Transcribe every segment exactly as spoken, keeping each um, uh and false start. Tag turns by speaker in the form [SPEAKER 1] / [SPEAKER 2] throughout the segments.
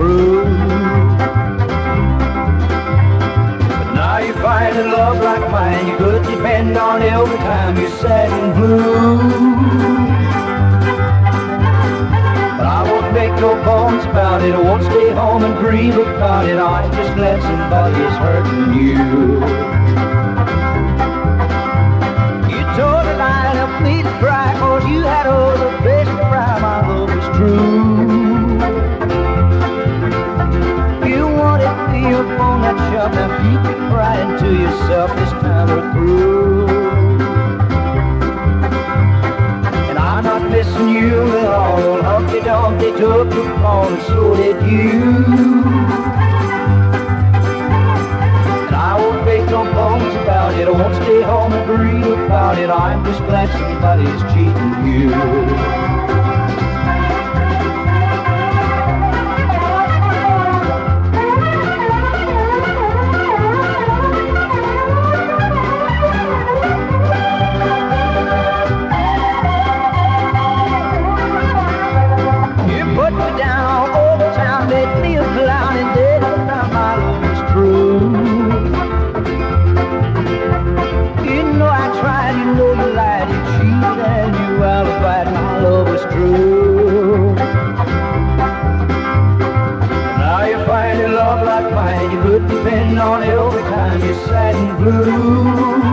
[SPEAKER 1] through. But now you find a love like mine you could depend on every time you're sad and blue. But I won't make no bones about it, I won't stay home and grieve about it. I'm just glad somebody is hurting you. You told a lie, helped me to cry, cause you had all the best to cry, my love was true. You wanted me up on that shelf, now keep it crying to yourself, this time we're through. And I'm not missing you at all, Humpty Dumpty took the fall and so did you. And I won't make no bones about it, I won't stay home and grieve about it. I'm just glad somebody's cheating you. You could depend on every time you're sad and blue.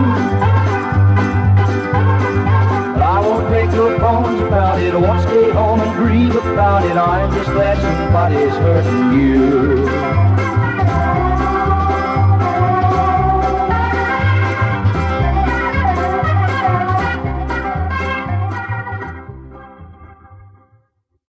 [SPEAKER 1] But I won't make no bones about it, I won't stay home and grieve about it. I'm just glad somebody's hurting you.